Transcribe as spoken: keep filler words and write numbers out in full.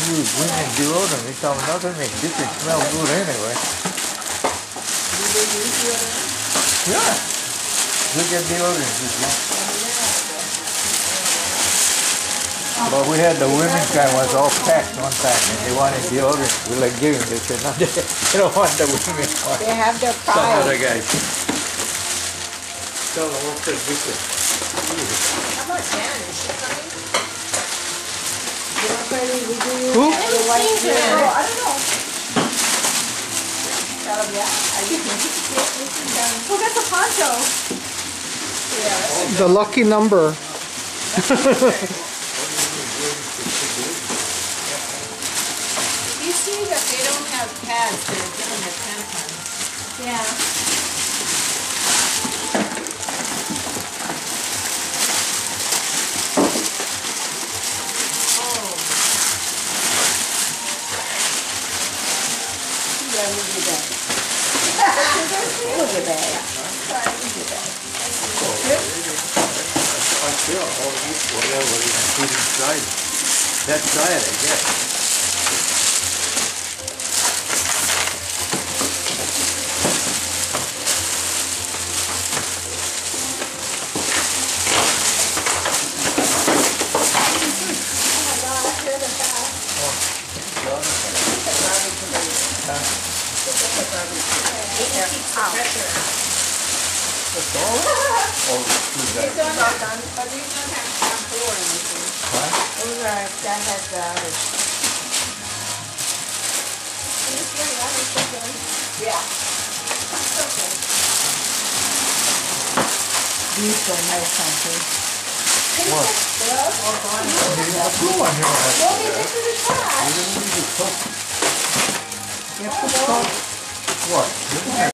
use women deodorant. It's nothing makes difference. It smells good anyway. Do they use deodorant? Yeah. Look at deodorant, you see. But we had the women's kind was all packed one time and they wanted deodorant. We like giving them. They said, no, they don't want the women one. They have their Some pride. other guys. Tell them what's the difference. How about Dan? Is she coming? Who? Oh, I don't know. Who got the poncho? Yeah. The lucky number. You see that they don't have pads, they're giving their tampons. Yeah. Look at that. Look at that. I feel all this whatever you can put inside. That side, I guess. That's all? Oh, These don't have, but these don't have shampoo or anything. What? Those are, that has the other. Yeah. Okay. These are nice shampoo. What? Well, Blue one here. maybe this is a trash. You don't need to cook. You have to go. What?